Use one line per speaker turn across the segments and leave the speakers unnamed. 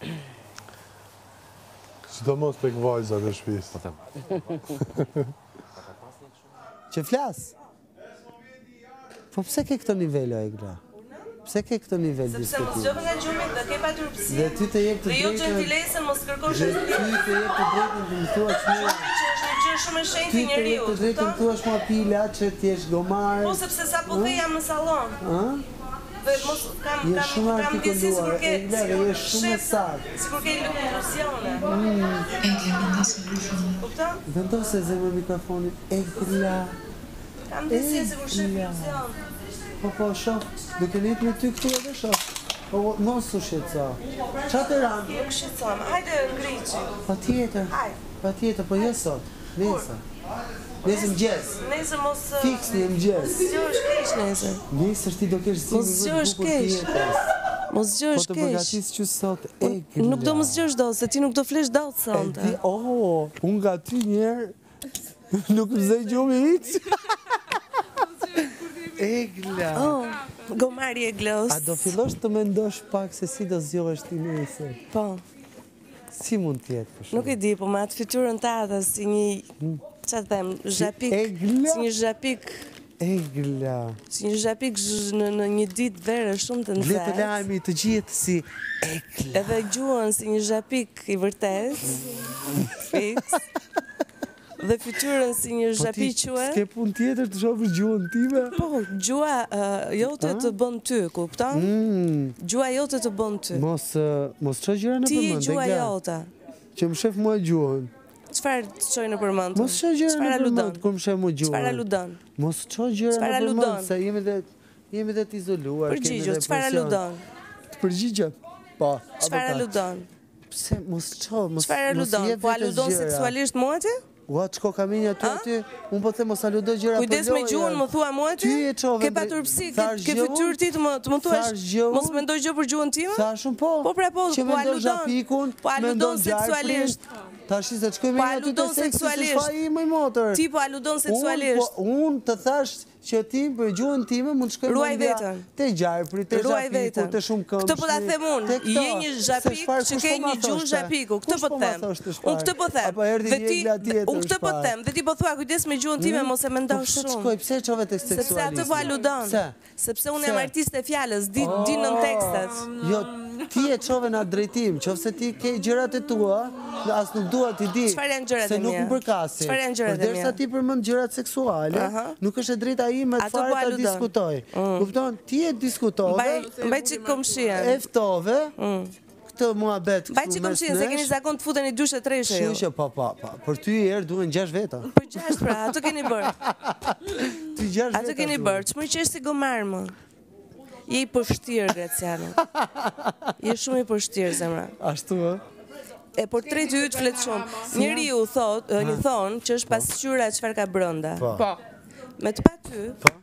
Sidomos tek vajzat e shtëpisë.
Që flas. Po pse ke këto nivele, Egla? Pse ke këto nivel
diskutimi? Sepse mos qofë nga gjumit dhe ke patyrpsi.
Dhe ty të jep të
drejtën. Dhe jo gentilesën mos kërkosh asgjë.
Ty të jep të drejtën të më thuash mua.
Që është një gjë shumë e shenjtë e njeriu.
Ty të jep të drejtën të thuash mua pila që ti je gomar.
Po sepse sapo the jam në sallon. Dhe mos kam ndjesi sikur ke
je shumë saktë.
Sikur ke iluzione. Kupton?
Vendose zemrën mikrofonin. Egla.
Kam ndjesi sikur shef iluzion.
Po, shof, duke njët me ty këtu edhe shof. Po, mos u shqetëso. Qa të ranë?
Nuk shqetësom, hajde ngriqi.
Pa tjetër, po jo sot, nesër. Nesër mëgjes.
Nesër mos...
Fiks një mëgjes.
Mos zgjo është keq nesër.
Nesër ti do kesh zimë në bukur tjetër.
Mos zgjo është keq.
Po të përgatis që sot, Egla.
Nuk do mos zgjo është do, se ti nuk do flesh do të sonte.
Unë nga ty njerë nuk më zej gjumi hitë. Egla.
Gomari e glos.
A do fillosh të mendosh pak se si do zgjohesh ti nesër?
Po.
Si mund t'jetë për shumë?
Nuk e di, po me atë fytyrën të atë, si një, që të them, zhapik.
Egla?
Si një zhapik.
Egla.
Si një zhapik në një ditë vere shumë të nëzat.
Le të lajmi të gjithë si Egla.
Edhe gjuën si një zhapik i vërtet. Fiks. Dhe fytyrën si një zhapi quë.
S'ke pun tjetër të shofës gjuën time?
Po, gjua jote të bën ty, kupton? Gjua jote të bën ty.
Mos qo gjëra në përmënd,
Ti e gjua jote.
Që më shef mua gjuën.
Qëfar të qoj në përmënd?
Mos qo gjëra në përmënd, ku më shef mua gjuën.
Qëfar aludon?
Mos qo gjëra në përmënd, se jemi dhe t'izoluar.
Përgjigjo, qëfar aludon?
Të përgjigjo? Po,
qëfar aludon?
Pse, mos qo,
qëfar aludon? Po aludon seksualisht mua ti?
Ua, qko kaminja aty, unë po the mos aludoj gjëra për lojën.
Kujdes me gjuhën më thua mua ti? Ke paturpsi, ke fytyrë ti të më thuash, mos mendoj gjë për gjuhën time?
Thashun po, që mendoj zhapikun, mendoj
seksualisht.
Tashi se të shkoj me aty të seksi se shfa i mëj motër.
Ti po aludon seksualisht.
Unë të thash që ti për gjuhën time mund të shkoj mëndja të gjarëpri, të zhapiku, të shumë këmshmi.
Këtë po ta them unë, je një zhapik që ke një gjuhë zhapiku, këtë po them. Unë këtë po them. Unë këtë po them, dhe ti po thua kujdes me gjuhën time mos e mendosh shumë.
Pse qove të seksualisht?
Sepse atë po aludon. Sepse unë jam artiste e fjallës, di nën tekstet.
Jo, ti e qove në atë drejtim, qove se ti ke gjërat e tua, as nuk dua ti di, se nuk më përkasi. Përderisa ti përmend gjërat seksuale, nuk është e drejta ime të fare ta diskutoj. Kupton? Ti e diskutove,
mbaj çik komshien.
Eftove, këtë muhabet
mbaj çik komshien se keni zakon të futeni dyshe treshe.
Kështu që po. Për ty herë duhen 6 veta.
Po 6 pra, ato keni bërë.
Ty 6 veta.
Ato keni bërë. Çmë që është si gomar më. Je i përshtirë, Graciano. Je shumë i përshtirë, zemra.
Ashtu,
E portreti yt flet shumë. Njeriu një thonë që është pasqyra çfarë ka brenda.
Po.
Me të pa ty. Po.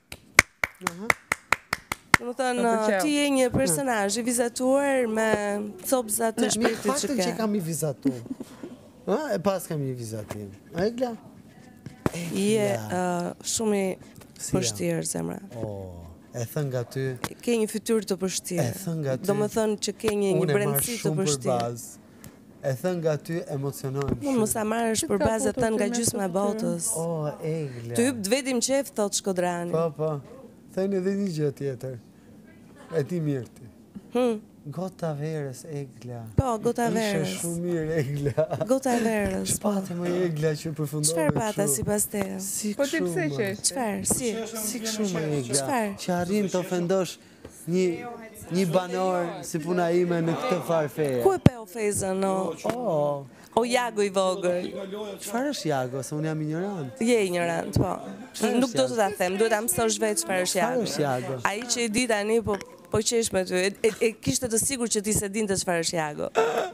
Domethënë ti je një personazh i vizatuar me copëzat të shpirtit që ke.
Faktin që kam i vizatuar. E pas kam i vizatim. Egla?
Je shumë i përshtirë, zemra.
E thënë nga ty.
Ke një fytyrë të përshtirë.
E thënë nga ty.
Domethënë që ke një brendësi të përshtirë.
E thënë nga ty emocionojmë shumë.
Mos a marrësh për bazat tënë nga gjysma e botës.
Egla.
Të hyp vetëm qef, thot Shkodrani.
Po. Thënë edhe një gjë tjetër. E ti mirë ti. Gota verës, Egla.
Po, gota verës.
Ishe shumë mirë, Egla.
Gota verës.
Shpate më Egla që përfundove
kështu. Çfarë pata si pas te?
Po ti pse qesh?
Çfarë?
Si kështu më Egla?
Çfarë?
Që arrin të ofendosh një banor si puna ime në këtë farfeje.
Ku e pe ofezën, o Jago i vogël?
Çfarë është Jago, se unë jam ignorant?
Je ignorant, po. Nuk do të ta them, duhet ta mësosh vetë çfarë është Jago. Ai që e di tani, po qesh me ty. E kishte të sigurt që ti se dinte çfarë është Jago.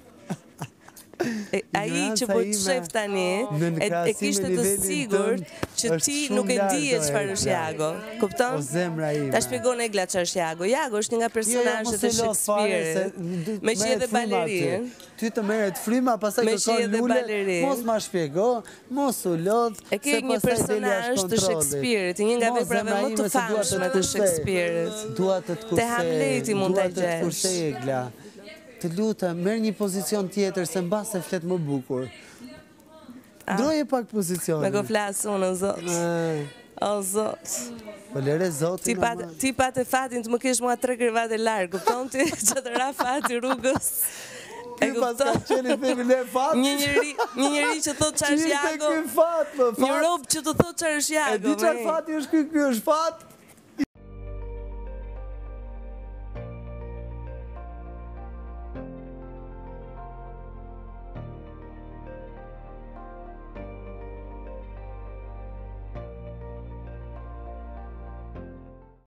Ai që po të shef tani, e kishte të sigurt që ti nuk e dije çfarë është Jago. Kupton?
O zemra ime.
Ta shpjegon Egla çfarë është Jago. Jago është një nga personazhet e Shakespeare-it. Me që edhe balerin.
Ty të merret fryma, pastaj kërkon lule. Mos ma shpjego, mos u lodh.
E ke një personazh të Shakespeare-it, një nga veprave më të famshme të Shakespeare-it.
Dua të të kursej.
Te Hamleti mund ta gjesh.
të lutem, merr një pozicion tjetër se mbase flet më bukur. Ndroje pak pozicionin.
Me ko flasë unë, o Zot. O Zot.
Po lere Zotin.
Ti patë fatin të më kesh mua 3 krevate largë, kupton ti që të ra fati rrugës.
Ti pas ka qeni themi le fat.
Një njeri që thot qarë është Jago. Një rob që të thot qarë është Jago.
E di qarë fati është ky është fat.